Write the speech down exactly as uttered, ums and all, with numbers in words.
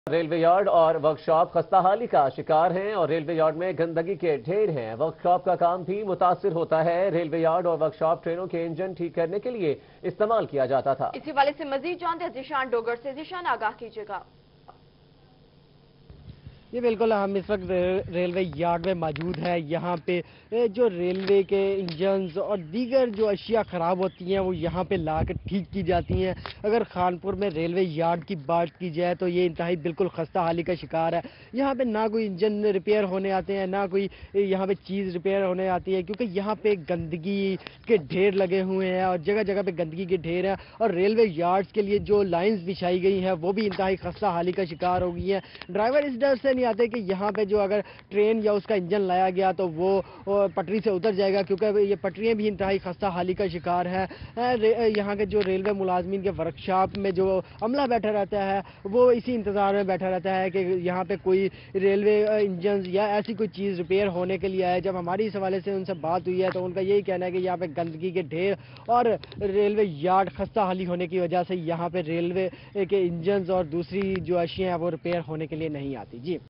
Railway yard اور workshop خستہ حالی کا شکار ہیں اور ریلوے یارڈ میں گندگی کے ڈھیر ہیں۔ ورکشاپ کا کام بھی متاثر ہوتا ہے۔ ریلوے یارڈ اور ورکشاپ ٹرینوں کے انجن ٹھیک کرنے کے لیے استعمال کیا جاتا تھا۔ اسی حوالے سے مزید جانتے ہیں ذیشان ڈوگر سے۔ ذیشان، آگاہ کیجیے گا۔ یہ بالکل ہم اس وقت ریلوے یارڈ میں موجود ہیں۔ یہاں پہ جو ریلوے کے انجنز اور دیگر جو اشیاء خراب ہوتی ہیں وہ یہاں پہ لا کر ٹھیک کی جاتی ہیں۔ اگر خانپور میں ریلوے یارڈ کی بات کی جائے تو یہ انتہائی بالکل خستہ حالی کا شکار ہے۔ یہاں پہ نہ کوئی انجن ریپیئر ہونے آتے ہیں، نہ کوئی یہاں پہ چیز ریپیئر ہونے آتی ہے، کیونکہ یہاں پہ گندگی کے ڈھیر لگے ہوئے ہیں اور جگہ جگہ پہ گندگی کے ڈھیر ہیں۔ اور ریلوے یارڈز کے لیے جو لائنز بچھائی گئی ہیں وہ بھی انتہائی خستہ حالی کا شکار ہو گئی ہیں۔ ڈرائیور اس ڈر سے نہیں آتے کہ یہاں پہ جو اگر ٹرین یا اس کا انجن لایا گیا تو وہ پٹری سے اتر جائے گا، کیونکہ یہ پٹریاں بھی انتہائی خستہ حالی کا شکار ہے۔ یہاں کے جو ریلوے ملازمین کے ورکشاپ میں جو عملہ بیٹھا رہتا ہے وہ اسی انتظار میں بیٹھا رہتا ہے کہ یہاں پہ کوئی ریلوے انجنز یا ایسی کوئی چیز ریپیئر ہونے کے لیے آئے۔ جب ہماری اس حوالے سے ان سے بات ہوئی ہے تو ان کا یہی کہنا ہے کہ یہاں پہ گندگی کے ڈھیر اور ریلوے یارڈ خستہ حالی ہونے کی وجہ سے یہاں پہ ریلوے کے انجنز اور دوسری جو اشیاء ہیں وہ ریپیئر ہونے کے لیے نہیں آتی۔ جی